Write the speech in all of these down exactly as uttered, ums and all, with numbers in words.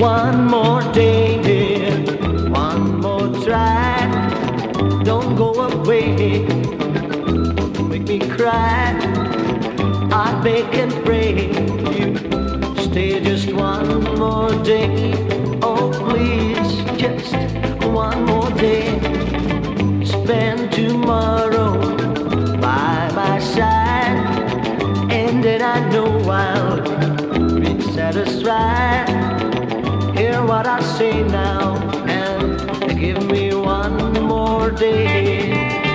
One more day, yeah. One more try. Don't go away, make me cry. I beg and pray you stay just one more day. Oh please, just one more day. Spend tomorrow by my side, and then I know I'll be satisfied. Hear what I say now and give me one more day.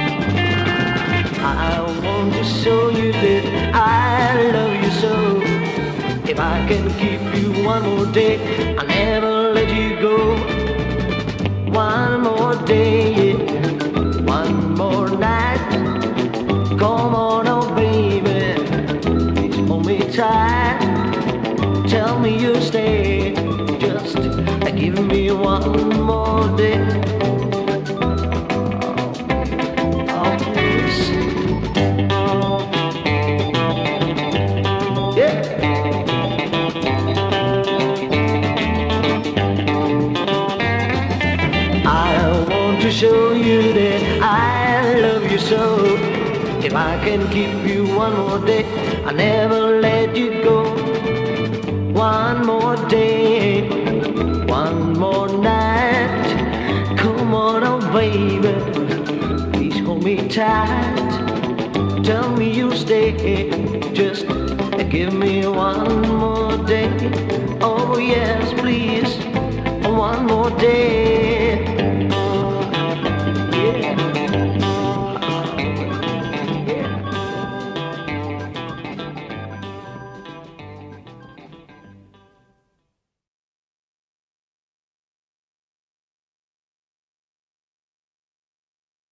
I want to show you that I love you so. If I can keep you one more day, I'll never let you go. One more day, yeah. One more night. Come on, oh baby, please hold me tight. Tell me you'll stay, just give me one more day. Oh, please. Yeah. I want to show you that I love you so. If I can keep you one more day, I'll never let you go. One more day, one more night. Come on, oh baby, please hold me tight. Tell me you'll stay, just give me one more day. Oh yes, please, one more day.